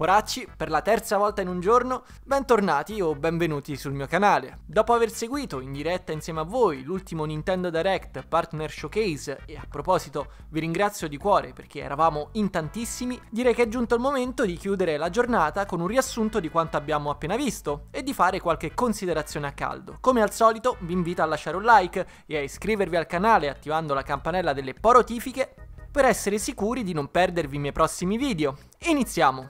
Poracci, per la terza volta in un giorno, bentornati o benvenuti sul mio canale. Dopo aver seguito in diretta insieme a voi l'ultimo Nintendo Direct Partner Showcase, e a proposito vi ringrazio di cuore perché eravamo in tantissimi, direi che è giunto il momento di chiudere la giornata con un riassunto di quanto abbiamo appena visto e di fare qualche considerazione a caldo. Come al solito vi invito a lasciare un like e a iscrivervi al canale attivando la campanella delle porotifiche per essere sicuri di non perdervi i miei prossimi video. Iniziamo!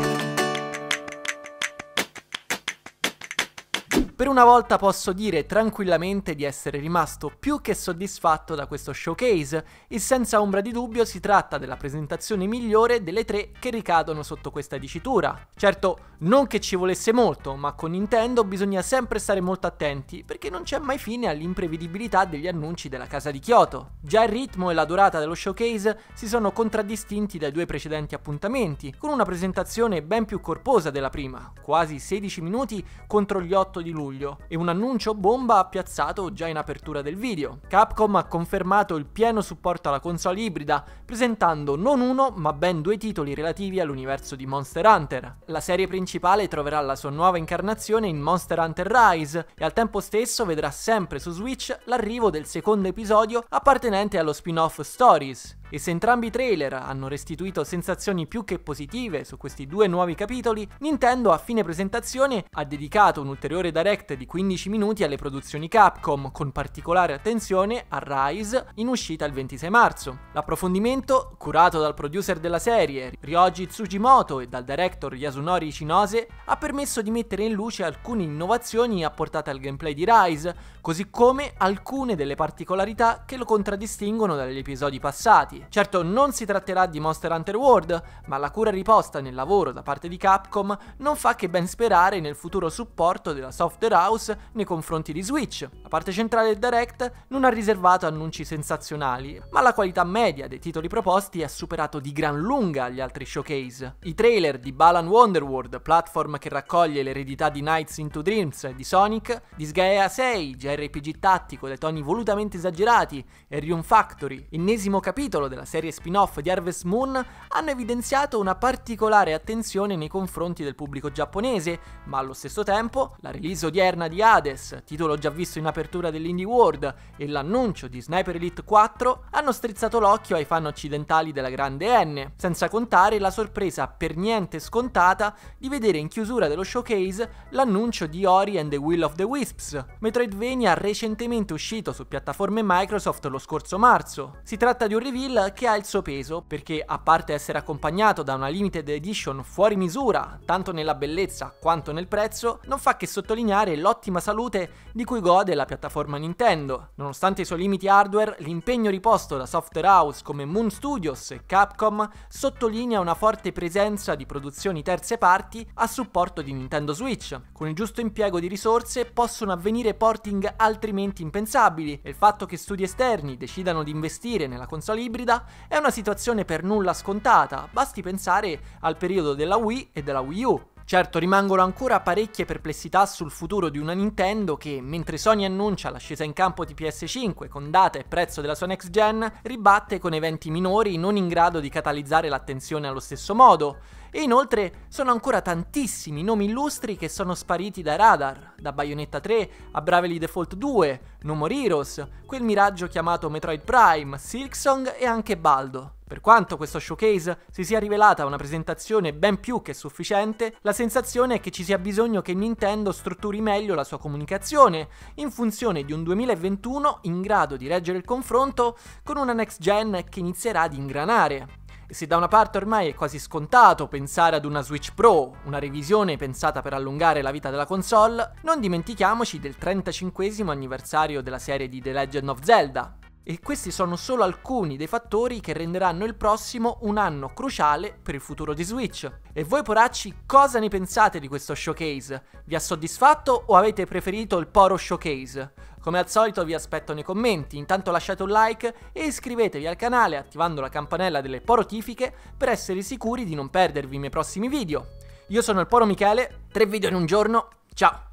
Per una volta posso dire tranquillamente di essere rimasto più che soddisfatto da questo showcase e senza ombra di dubbio si tratta della presentazione migliore delle tre che ricadono sotto questa dicitura. Certo, non che ci volesse molto, ma con Nintendo bisogna sempre stare molto attenti perché non c'è mai fine all'imprevedibilità degli annunci della casa di Kyoto. Già il ritmo e la durata dello showcase si sono contraddistinti dai due precedenti appuntamenti, con una presentazione ben più corposa della prima, quasi 16 minuti contro gli 8 di luglio, e un annuncio bomba piazzato già in apertura del video. Capcom ha confermato il pieno supporto alla console ibrida, presentando non uno ma ben due titoli relativi all'universo di Monster Hunter. La serie principale troverà la sua nuova incarnazione in Monster Hunter Rise e al tempo stesso vedrà sempre su Switch l'arrivo del secondo episodio appartenente allo spin-off Stories. E se entrambi i trailer hanno restituito sensazioni più che positive su questi due nuovi capitoli, Nintendo a fine presentazione ha dedicato un ulteriore direct di 15 minuti alle produzioni Capcom, con particolare attenzione a Rise, in uscita il 26 marzo. L'approfondimento, curato dal producer della serie, Ryoji Tsujimoto, e dal director Yasunori Ichinose, ha permesso di mettere in luce alcune innovazioni apportate al gameplay di Rise, così come alcune delle particolarità che lo contraddistinguono dagli episodi passati. Certo, non si tratterà di Monster Hunter World, ma la cura riposta nel lavoro da parte di Capcom non fa che ben sperare nel futuro supporto della software house nei confronti di Switch. La parte centrale del Direct non ha riservato annunci sensazionali, ma la qualità media dei titoli proposti ha superato di gran lunga gli altri showcase. I trailer di Balan Wonderworld, platform che raccoglie l'eredità di Nights into Dreams e di Sonic, di Sgaea 6, JRPG tattico dai toni volutamente esagerati, e Rune Factory, ennesimo capitolo della serie spin-off di Harvest Moon, hanno evidenziato una particolare attenzione nei confronti del pubblico giapponese, ma allo stesso tempo la release odierna di Hades, titolo già visto in apertura dell'Indie World, e l'annuncio di Sniper Elite 4 hanno strizzato l'occhio ai fan occidentali della grande N, senza contare la sorpresa per niente scontata di vedere in chiusura dello showcase l'annuncio di Ori and the Will of the Wisps, Metroidvania recentemente uscito su piattaforme Microsoft lo scorso marzo. Si tratta di un reveal che ha il suo peso perché, a parte essere accompagnato da una limited edition fuori misura tanto nella bellezza quanto nel prezzo, non fa che sottolineare l'ottima salute di cui gode la piattaforma Nintendo. Nonostante i suoi limiti hardware, l'impegno riposto da software house come Moon Studios e Capcom sottolinea una forte presenza di produzioni terze parti a supporto di Nintendo Switch. Con il giusto impiego di risorse possono avvenire porting altrimenti impensabili, e il fatto che studi esterni decidano di investire nella console ibrida è una situazione per nulla scontata, basti pensare al periodo della Wii e della Wii U. Certo, rimangono ancora parecchie perplessità sul futuro di una Nintendo che, mentre Sony annuncia l'ascesa in campo di PS5 con data e prezzo della sua next gen, ribatte con eventi minori non in grado di catalizzare l'attenzione allo stesso modo. E inoltre sono ancora tantissimi nomi illustri che sono spariti dai radar, da Bayonetta 3 a Bravely Default 2, No More Heroes, quel miraggio chiamato Metroid Prime, Silksong e anche Baldo. Per quanto questo showcase si sia rivelata una presentazione ben più che sufficiente, la sensazione è che ci sia bisogno che Nintendo strutturi meglio la sua comunicazione, in funzione di un 2021 in grado di reggere il confronto con una next gen che inizierà ad ingranare. E se da una parte ormai è quasi scontato pensare ad una Switch Pro, una revisione pensata per allungare la vita della console, non dimentichiamoci del 35esimo anniversario della serie di The Legend of Zelda. E questi sono solo alcuni dei fattori che renderanno il prossimo un anno cruciale per il futuro di Switch. E voi poracci, cosa ne pensate di questo showcase? Vi ha soddisfatto o avete preferito il Poro Showcase? Come al solito vi aspetto nei commenti, intanto lasciate un like e iscrivetevi al canale attivando la campanella delle porotifiche per essere sicuri di non perdervi i miei prossimi video. Io sono il Poro Michele, 3 video in un giorno, ciao!